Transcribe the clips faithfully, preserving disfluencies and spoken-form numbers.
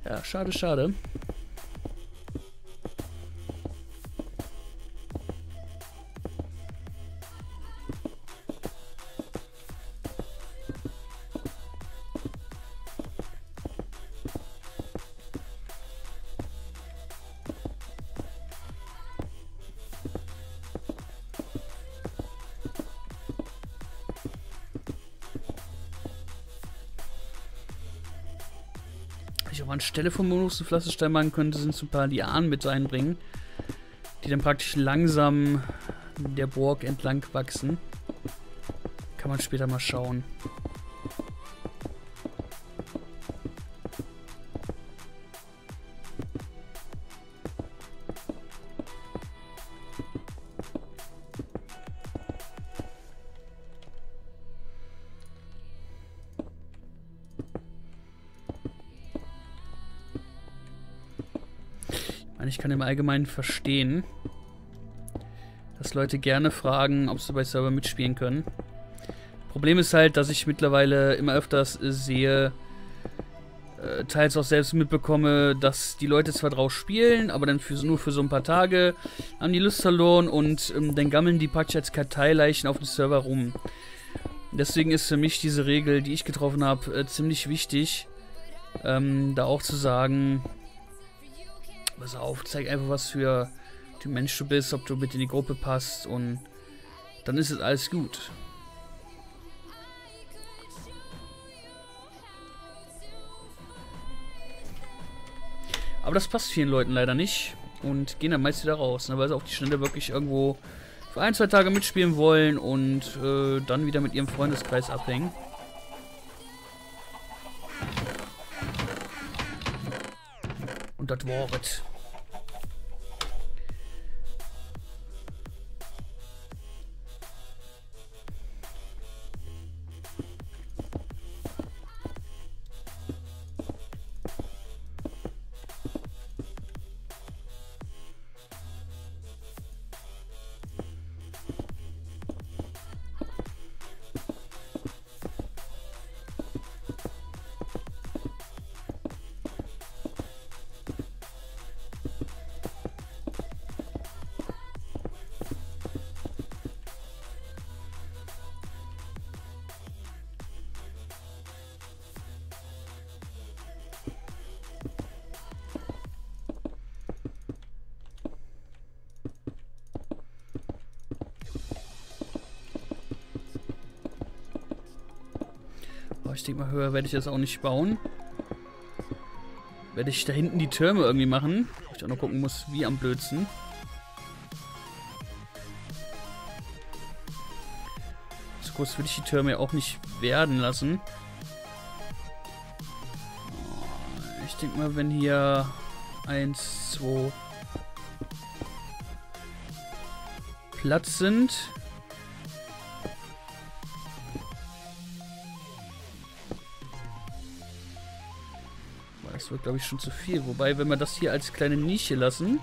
Ja, schade, schade. Ich auch anstelle von Bonus und Pflasterstein machen könnte, sind so ein paar Lianen mit einbringen, die dann praktisch langsam der Burg entlang wachsen. Kann man später mal schauen. Ich kann im Allgemeinen verstehen, dass Leute gerne fragen, ob sie bei Server mitspielen können. Problem ist halt, dass ich mittlerweile immer öfters äh, sehe, äh, teils auch selbst mitbekomme, dass die Leute zwar drauf spielen, aber dann für, nur für so ein paar Tage haben die Lust verloren und ähm, dann gammeln die praktisch als Karteileichen auf dem Server rum. Deswegen ist für mich diese Regel, die ich getroffen habe, äh, ziemlich wichtig, ähm, da auch zu sagen: Pass auf, zeig einfach, was für ein Mensch du bist, ob du mit in die Gruppe passt, und dann ist es alles gut. Aber das passt vielen Leuten leider nicht und gehen dann meist wieder raus, ne, weil sie auf die Schnelle wirklich irgendwo für ein, zwei Tage mitspielen wollen und äh, dann wieder mit ihrem Freundeskreis abhängen. Und das Wort. Ich denke mal, höher werde ich das auch nicht bauen. Werde ich da hinten die Türme irgendwie machen. Wo ich auch noch gucken muss, wie am blödsten. So groß würde ich die Türme ja auch nicht werden lassen. Ich denke mal, wenn hier eins, zwei Platz sind. Das wird, glaube ich, schon zu viel. Wobei, wenn wir das hier als kleine Nische lassen...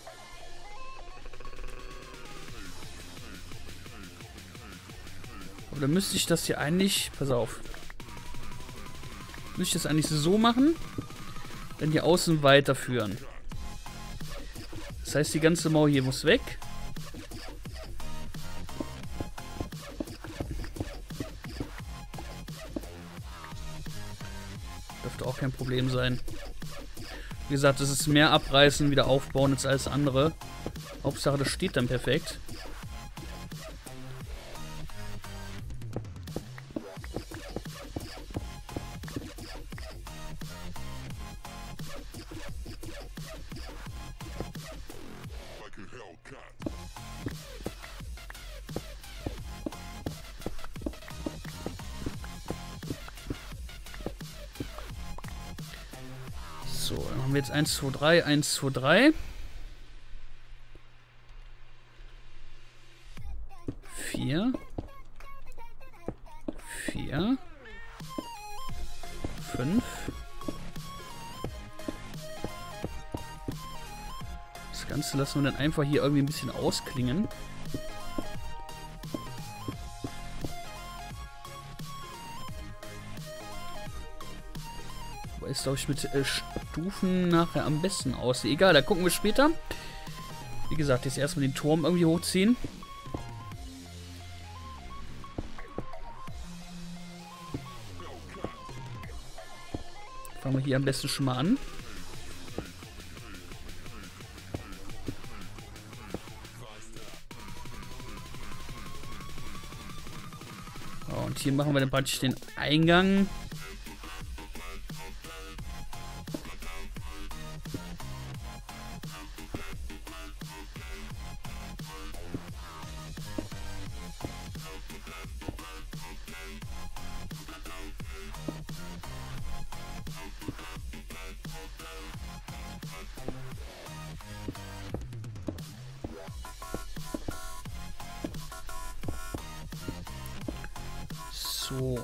Aber dann müsste ich das hier eigentlich... Pass auf. Müsste ich das eigentlich so machen, dann hier außen weiterführen. Das heißt, die ganze Mauer hier muss weg. Dürfte auch kein Problem sein. Wie gesagt, es ist mehr abreißen, wieder aufbauen als alles andere. Hauptsache, das steht dann perfekt. So, dann haben wir jetzt eins, zwei, drei, eins, zwei, drei. vier. vier. fünf. Das Ganze lassen wir dann einfach hier irgendwie ein bisschen ausklingen. es, glaube ich, mit äh, Stufen nachher am besten aussieht. Egal, da gucken wir später. Wie gesagt, jetzt erstmal den Turm irgendwie hochziehen. Fangen wir hier am besten schon mal an. So, und hier machen wir dann praktisch den Eingang. So.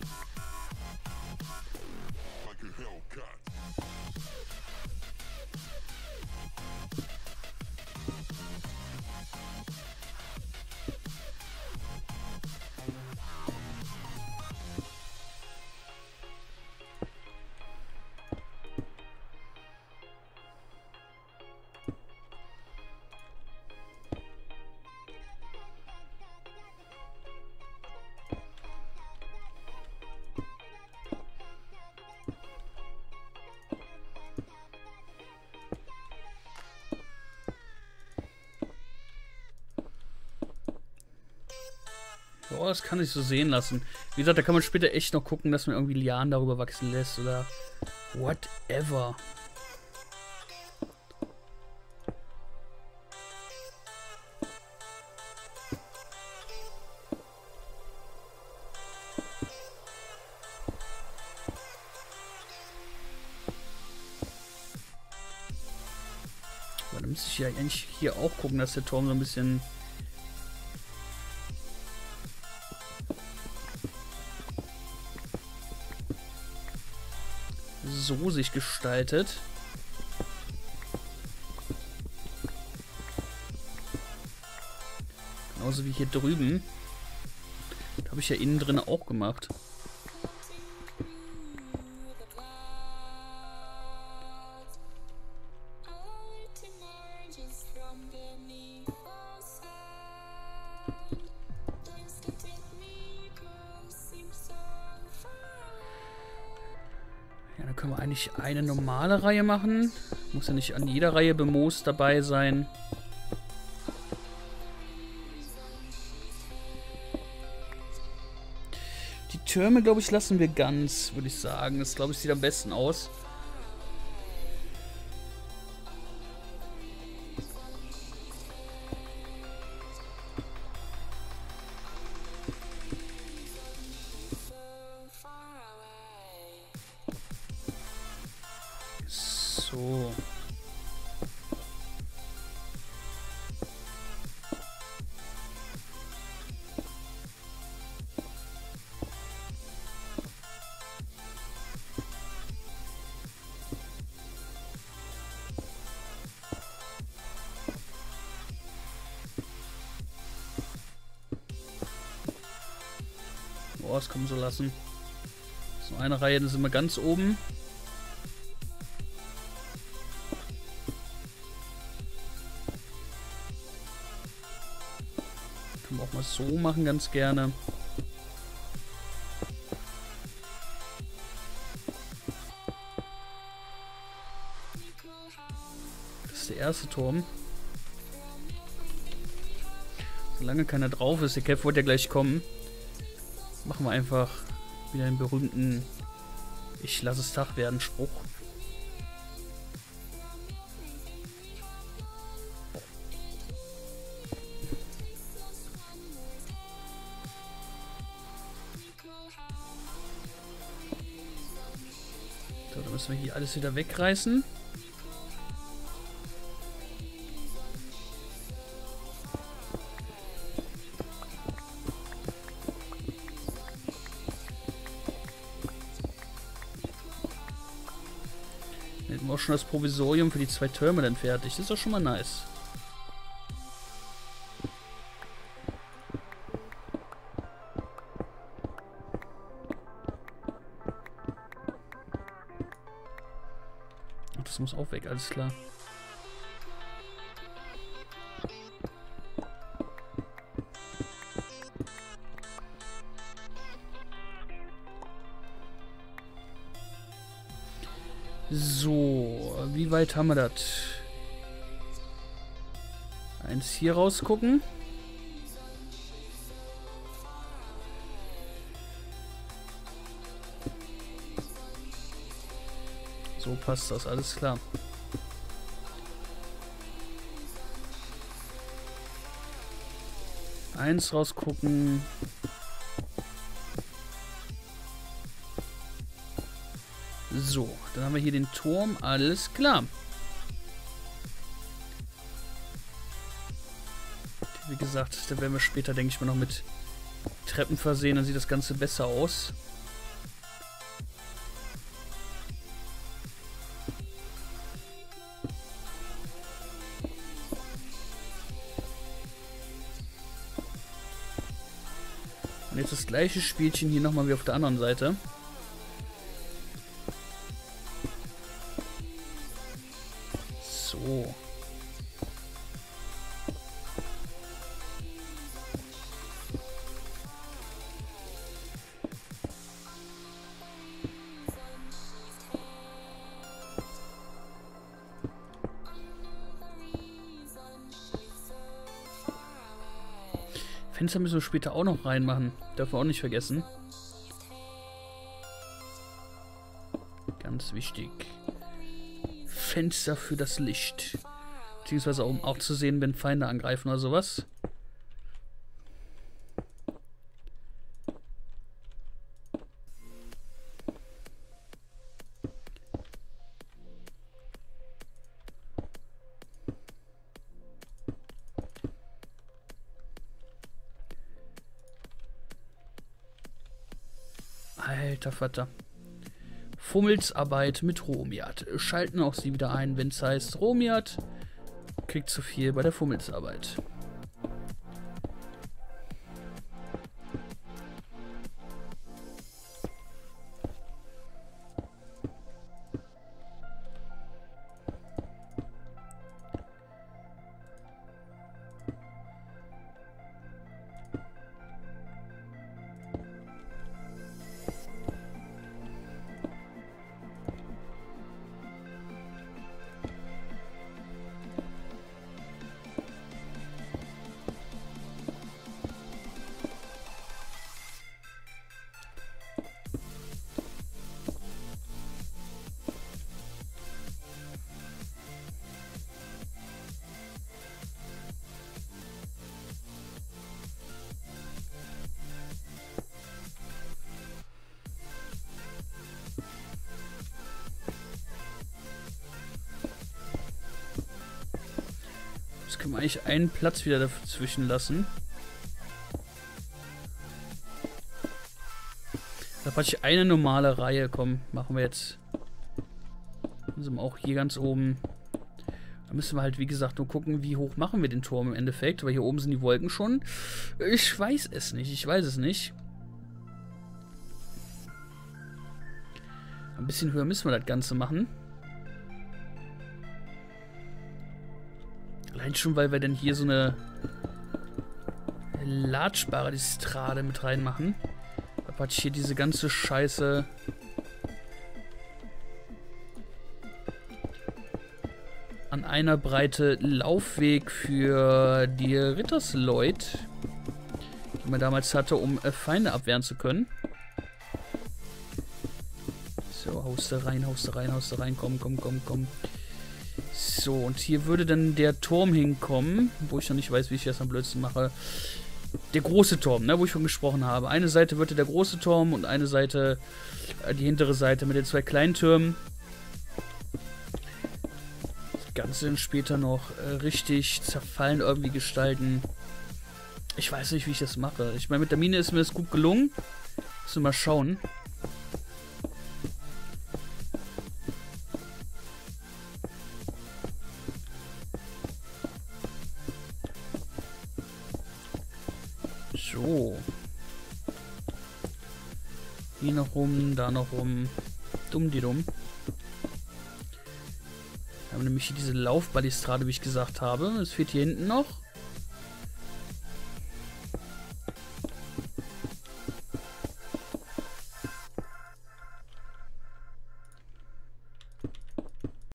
Oh, das kann sich so sehen lassen. Wie gesagt, da kann man später echt noch gucken, dass man irgendwie Lianen darüber wachsen lässt oder whatever. Aber dann müsste ich ja eigentlich hier auch gucken, dass der Turm so ein bisschen so sich gestaltet. Genauso wie hier drüben. Das habe ich ja innen drin auch gemacht. Ja, dann können wir eigentlich eine normale Reihe machen. Muss ja nicht an jeder Reihe bemoost dabei sein. Die Türme, glaube ich, lassen wir ganz, würde ich sagen. Das, glaube ich, sieht am besten aus. So. Boah, das kann man so lassen. So eine Reihe, da sind wir ganz oben. Können wir auch mal so machen, ganz gerne. Das ist der erste Turm. Solange keiner drauf ist, der Kev wird ja gleich kommen, machen wir einfach wieder den berühmten Ich lasse es Tag werden Spruch. So, dann müssen wir hier alles wieder wegreißen. Hätten wir auch schon das Provisorium für die zwei Türme dann fertig. Das ist doch schon mal nice. Das muss auch weg, alles klar. So, wie weit haben wir das? Eins hier rausgucken. So passt das, alles klar. Eins rausgucken. So, dann haben wir hier den Turm, alles klar. Wie gesagt, da werden wir später, denke ich mal, noch mit Treppen versehen, dann sieht das Ganze besser aus. Und jetzt das gleiche Spielchen hier nochmal wie auf der anderen Seite. So. Fenster müssen wir später auch noch reinmachen. Dürfen wir auch nicht vergessen. Ganz wichtig. Fenster für das Licht. Beziehungsweise um auch zu sehen, wenn Feinde angreifen oder sowas. Alter Vater. Fummelsarbeit mit Romiat. Schalten auch sie wieder ein, wenn es heißt, Romiat kriegt zu viel bei der Fummelsarbeit. Jetzt können wir eigentlich einen Platz wieder dazwischen lassen. Da hatte ich eine normale Reihe. Komm, machen wir jetzt. Dann sind wir auch hier ganz oben. Da müssen wir halt, wie gesagt, nur gucken, wie hoch machen wir den Turm im Endeffekt. Weil hier oben sind die Wolken schon. Ich weiß es nicht. Ich weiß es nicht. Ein bisschen höher müssen wir das Ganze machen. Allein schon, weil wir dann hier so eine latschbare Distrade mit reinmachen. Da hatte ich hier diese ganze Scheiße an einer Breite Laufweg für die Rittersleut, die man damals hatte, um äh, Feinde abwehren zu können. So, haust da rein, haust da rein, haust da rein, komm, komm, komm, komm. So, und hier würde dann der Turm hinkommen, wo ich noch nicht weiß, wie ich das am blödsten mache. Der große Turm, ne, wo ich von gesprochen habe. Eine Seite würde der große Turm und eine Seite, äh, die hintere Seite mit den zwei kleinen Türmen. Das Ganze dann später noch äh, richtig zerfallen irgendwie gestalten. Ich weiß nicht, wie ich das mache. Ich meine, mit der Mine ist mir das gut gelungen. Müssen wir mal schauen. So. Hier noch rum, da noch rum. Dumm die dumm. Wir haben nämlich hier diese Laufbalustrade, wie ich gesagt habe. Es fehlt hier hinten noch.